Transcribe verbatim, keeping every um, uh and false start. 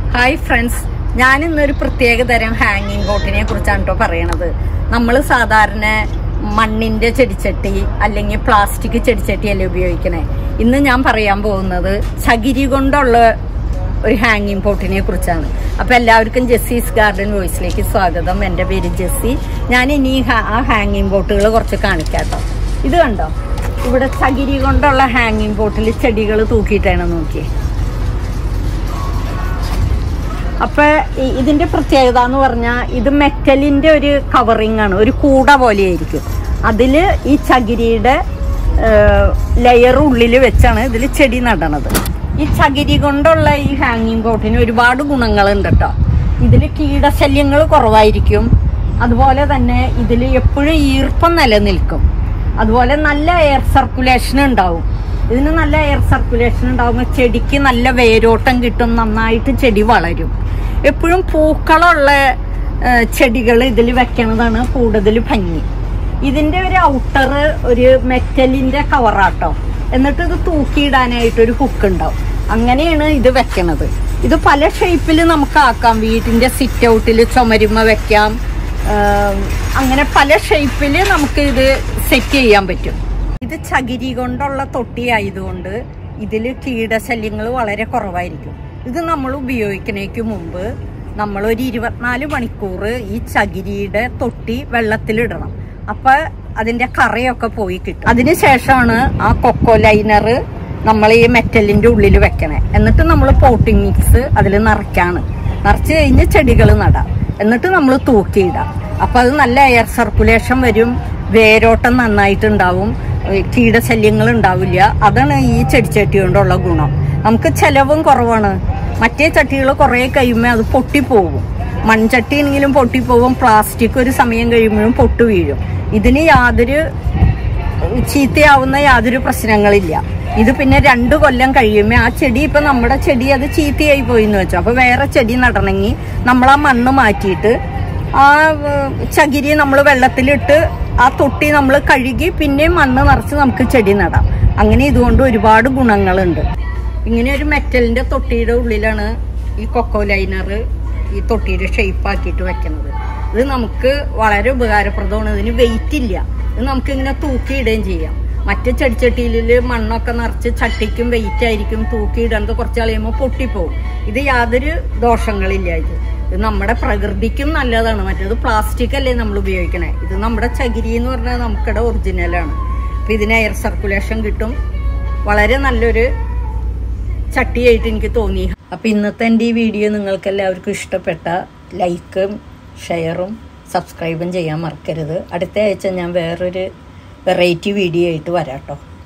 Hi friends, ഞാൻ ഇന്നൊരു പ്രത്യേക തരം ഹാങ്ങിങ് പോട്ടിനെ കുറിച്ചാണ് കേട്ടോ പറയണത്. നമ്മൾ സാധാരണ മണ്ണിന്റെ ചെടിച്ചട്ടി അല്ലെങ്കിൽ പ്ലാസ്റ്റിക് ചെടിച്ചട്ടിയല്ലേ ഉപയോഗിക്കണേ. ഇന്ന് ഞാൻ പറയാൻ പോകുന്നത് ചകിരി കൊണ്ടുള്ള ഒരു ഹാങ്ങിങ് പോട്ടിനെ കുറിച്ചാണ്. അപ്പൊ എല്ലാവർക്കും ജെസ്സിസ് ഗാർഡൻ വോയിസിലേക്ക് സ്വാഗതം. എൻ്റെ പേര് ജെസ്സി. ഞാൻ ഇനി ആ ഹാങ്ങിങ് പോട്ടുകൾ കുറച്ച് കാണിക്കാട്ടോ. ഇത് കണ്ടോ, ഇവിടെ ചകിരി കൊണ്ടുള്ള ഹാങ്ങിങ് പോട്ടിൽ ചെടികൾ തൂക്കിയിട്ടാണ് നോക്കിയേ. അപ്പൊ ഇതിന്റെ പ്രത്യേകത എന്ന് പറഞ്ഞാൽ ഇത് മെറ്റലിന്റെ ഒരു കവറിങ് ആണ്, ഒരു കൂട പോലെ ആയിരിക്കും. അതില് ഈ ചകിരിയുടെ ലെയർ ഉള്ളിൽ വെച്ചാണ് ഇതിൽ ചെടി നടണത്. ഈ ചകിരി കൊണ്ടുള്ള ഈ ഹാങ്ങിങ് പോട്ടിന് ഒരുപാട് ഗുണങ്ങളുണ്ട് കേട്ടോ. ഇതിൽ കീടശല്യങ്ങൾ കുറവായിരിക്കും. അതുപോലെ തന്നെ ഇതിൽ എപ്പോഴും ഈർപ്പം നിലനിൽക്കും. അതുപോലെ നല്ല എയർ സർക്കുലേഷൻ ഉണ്ടാവും. ഇതിന് നല്ല എയർ സർക്കുലേഷൻ ഉണ്ടാകുമ്പോൾ ചെടിക്ക് നല്ല വേരോട്ടം കിട്ടും, നന്നായിട്ട് ചെടി വളരും. എപ്പോഴും പൂക്കളുള്ള ചെടികൾ ഇതിൽ വെക്കണതാണ് കൂടുതൽ ഭംഗി. ഇതിന്റെ ഒരു ഔട്ടർ ഒരു മെറ്റലിന്റെ കവറാട്ടോ. എന്നിട്ട് ഇത് തൂക്കിയിടാനായിട്ടൊരു ഹുക്ക് ഉണ്ടാവും. അങ്ങനെയാണ് ഇത് വെക്കണത്. ഇത് പല ഷേപ്പിൽ നമുക്ക് ആക്കാം. വീട്ടിന്റെ സിറ്റ് ഔട്ടിൽ ചുമരുമ വെക്കാം. അങ്ങനെ പല ഷേപ്പിൽ നമുക്ക് ഇത് സെറ്റ് ചെയ്യാൻ പറ്റും. ഇത് ചകിരി കൊണ്ടുള്ള തൊട്ടി ആയതുകൊണ്ട് ഇതിൽ കീടശല്യങ്ങൾ വളരെ കുറവായിരിക്കും. ഇത് നമ്മൾ ഉപയോഗിക്കുന്നതിന് മുമ്പ് നമ്മൾ ഒരു ഇരുപത്തിനാല് മണിക്കൂർ ഈ ചകിരിയുടെ തൊട്ടി വെള്ളത്തിലിടണം. അപ്പൊ അതിന്റെ കറയൊക്കെ പോയി കിട്ടും. അതിനുശേഷമാണ് ആ കൊക്കോ ലൈനർ നമ്മൾ ഈ മെറ്റലിന്റെ ഉള്ളിൽ വെക്കണേ. എന്നിട്ട് നമ്മൾ പോട്ടിംഗ് മിക്സ് അതിൽ നിറയ്ക്കാണ്. നിറച്ച് കഴിഞ്ഞ് ചെടികൾ നടാം. എന്നിട്ട് നമ്മൾ തൂക്കിയിടാം. അപ്പൊ അത് നല്ല എയർ സർക്കുലേഷൻ വരും, വേരോട്ടം നന്നായിട്ടുണ്ടാവും, കീടശല്യങ്ങൾ ഉണ്ടാവില്ല. അതാണ് ഈ ചെടിച്ചട്ടി കൊണ്ടുള്ള ഗുണം. നമുക്ക് ചെലവും കുറവാണ്. മറ്റേ ചട്ടികൾ കുറെ കഴിയുമ്പോൾ അത് പൊട്ടിപ്പോകും. മൺചട്ടി ആണെങ്കിലും പൊട്ടിപ്പോകും. പ്ലാസ്റ്റിക് ഒരു സമയം കഴിയുമ്പോഴും പൊട്ടു വീഴും. ഇതിന് യാതൊരു ചീത്തയാവുന്ന യാതൊരു പ്രശ്നങ്ങളില്ല. ഇത് പിന്നെ രണ്ടു കൊല്ലം കഴിയുമ്പോൾ ആ ചെടി, ഇപ്പൊ നമ്മുടെ ചെടി അത് ചീത്തയായി പോയി എന്ന് വെച്ചോ, അപ്പൊ വേറെ ചെടി നടണമെങ്കിൽ നമ്മൾ ആ മണ്ണ് മാറ്റിയിട്ട് ആ ചകിരി നമ്മൾ വെള്ളത്തിലിട്ട് ആ തൊട്ടി നമ്മൾ കഴുകി പിന്നെയും മണ്ണ് നിറച്ച് നമുക്ക് ചെടി നടാം. അങ്ങനെ ഇതുകൊണ്ട് ഒരുപാട് ഗുണങ്ങളുണ്ട്. ഇങ്ങനെ ഒരു മെറ്റലിന്റെ തൊട്ടിയുടെ ഉള്ളിലാണ് ഈ കൊക്കോ ലൈനർ ഈ തൊട്ടിയുടെ ഷേപ്പ് ആക്കിയിട്ട് വെക്കുന്നത്. ഇത് നമുക്ക് വളരെ ഉപകാരപ്രദമാണ്. ഇതിന് വെയിറ്റ് ഇല്ല. ഇത് നമുക്ക് ഇങ്ങനെ തൂക്കിയിടുകയും ചെയ്യാം. മറ്റേ ചെടിച്ചട്ടിയിൽ മണ്ണൊക്കെ നിറച്ച് ചട്ടിക്കും വെയിറ്റ് ആയിരിക്കും. തൂക്കിയിടുന്നത് കുറച്ച് കളയുമ്പോൾ പൊട്ടിപ്പോവും. ഇത് യാതൊരു ദോഷങ്ങളില്ല. ഇത് ഇത് നമ്മുടെ പ്രകൃതിക്കും നല്ലതാണ്. മറ്റേത് പ്ലാസ്റ്റിക് അല്ലേ നമ്മൾ ഉപയോഗിക്കണേ. ഇത് നമ്മുടെ ചകിരി എന്ന് പറഞ്ഞാൽ നമുക്കിടെ ഒറിജിനലാണ്. അപ്പൊ ഇതിന് എയർ സർക്കുലേഷൻ കിട്ടും. വളരെ നല്ലൊരു ചട്ടിയായിട്ട് എനിക്ക് തോന്നി. അപ്പൊ ഇന്നത്തെ എൻ്റെ ഈ വീഡിയോ നിങ്ങൾക്ക് എല്ലാവർക്കും ഇഷ്ടപ്പെട്ട ലൈക്കും ഷെയറും സബ്സ്ക്രൈബും ചെയ്യാൻ മറക്കരുത്. അടുത്ത ആഴ്ച ഞാൻ വേറൊരു വെറൈറ്റി വീഡിയോ ആയിട്ട് വരാം കേട്ടോ.